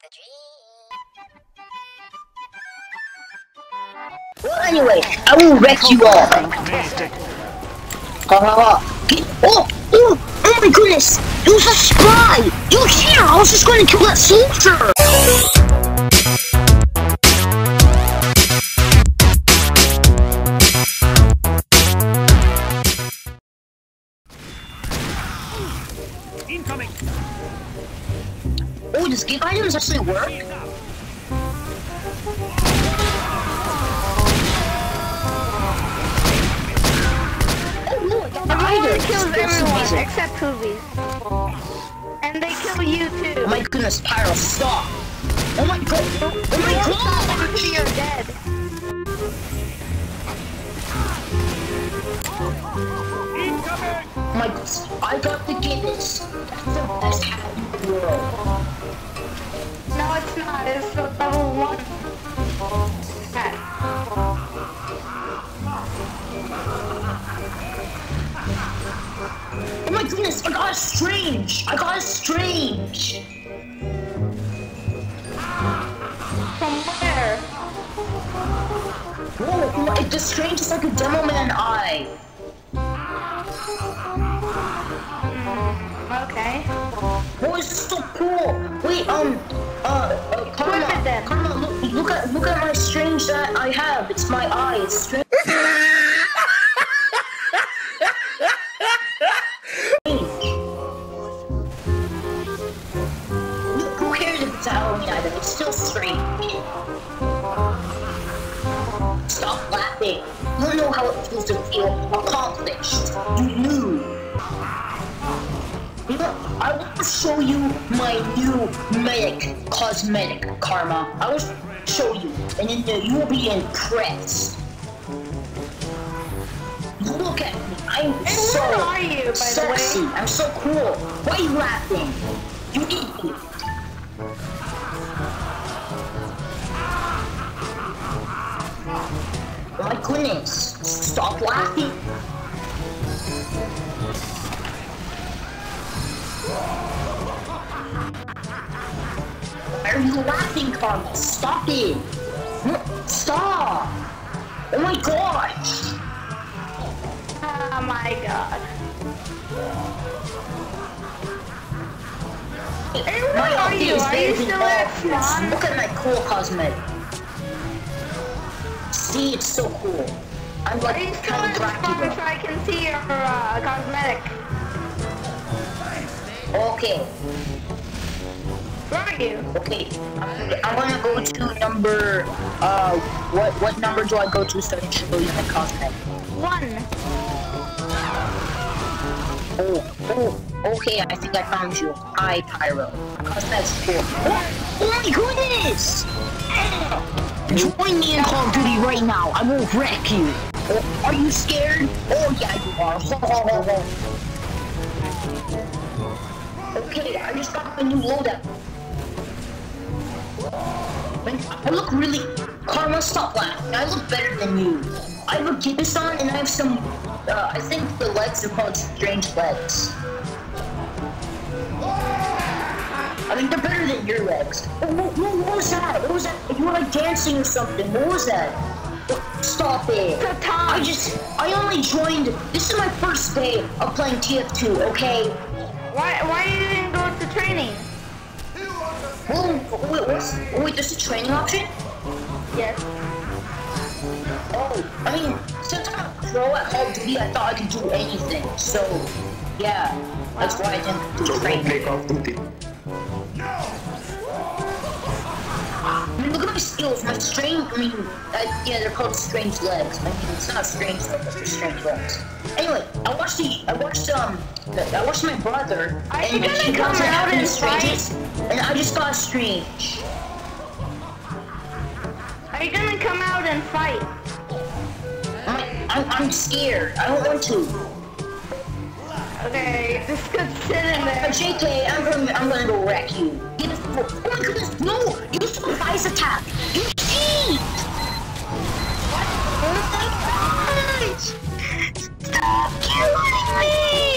Well, anyway, I will wreck you all. Oh my goodness! It was a spy! You cheater! I was just going to kill that soldier! Incoming! Oh, does give items actually work? Everyone kills everyone except Hoovies. And they kill you too. Oh my goodness, Pyro, stop! Oh my god! Oh my god! You're dead. Incoming! Oh my goodness, I got the Guinness! That's the best hat in the world. No, it's not. It's the level 1 hat. Oh my goodness, I got a strange! I got a strange! From where? Whoa, the strange is like a demo man eye. Okay. Oh, this is so cool! Wait, Karma, look at my strange that I have. It's my eye, it's strange. Who cares if it's a Halloween item? It's still strange. Stop laughing. You don't know how it feels to feel accomplished. You knew. You know, I want to show you my new medic cosmetic, Karma. I will show you, and then you will be impressed. Look at me. I'm so Where are you, by sexy. the way? I'm so cool. Why are you laughing? You idiot. Oh my goodness. Stop laughing. Why are you laughing, Karma? Stop it. Stop. Oh my gosh. Oh my god. Hey, where My are outfit you? is Are better you than still all at of yours. spawn? Look at my cool cosmetic. See, it's so cool. I'm Are you like still kind at of spawn so Dracula. I can see your cosmetic? Okay, Where are you? okay. I'm gonna go to number, what number do I go to so I can show you my cosmetic? 1. Okay, I think I found you. Hi, Pyro. Cosmetic's cool. Oh my goodness! Join me in Call of Duty right now. I will wreck you. Oh, are you scared? Oh yeah, you are. Ho, ho, ho, ho. Okay, I just got a new loadout. I look really... Karma, stop laughing. I look better than you. I have a Gibbous on and I have some... I think the legs are called strange legs. I mean, they're better than your legs. What was that? What was that? You were like dancing or something. What was that? Stop it. I only joined... This is my first day of playing TF2, okay? Why you didn't go to training? Wait, there's a training option? Yes. Oh, I mean, since I'm a pro at Call of Duty, I thought I could do anything. So, yeah, that's why I didn't do training. Call of Duty. I mean, look at my skills. My strange, yeah, they're called strange legs. I mean, it's not strange legs, they're strange legs. Anyway, I watched my brother, Are you and gonna he come comes out in and stranges, and I just got strange. Are you gonna come out and fight? I'm scared. I don't want to. Okay, just go sit in there. JK, I'm gonna go wreck you. Oh my goodness, no! You surprise attack! You cheat! What? Oh my gosh! Stop killing me!